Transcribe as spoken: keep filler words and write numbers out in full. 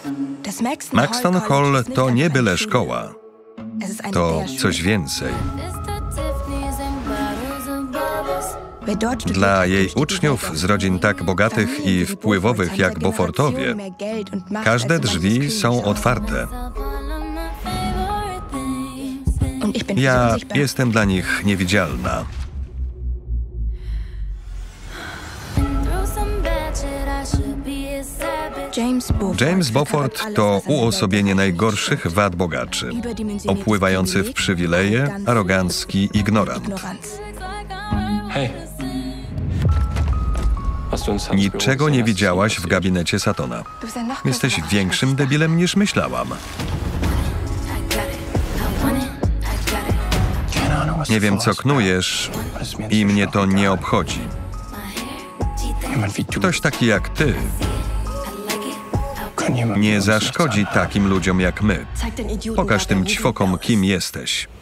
Maxton Hall to nie byle szkoła. To coś więcej. Dla jej uczniów z rodzin tak bogatych i wpływowych jak Beaufortowie, każde drzwi są otwarte. Ja jestem dla nich niewidzialna. James Beaufort to uosobienie najgorszych wad bogaczy. Opływający w przywileje, arogancki ignorant. Niczego nie widziałaś w gabinecie Satona. Jesteś większym debilem niż myślałam. Nie wiem, co knujesz i mnie to nie obchodzi. Ktoś taki jak ty nie zaszkodzi takim ludziom jak my. Pokaż tym ćwokom, kim jesteś.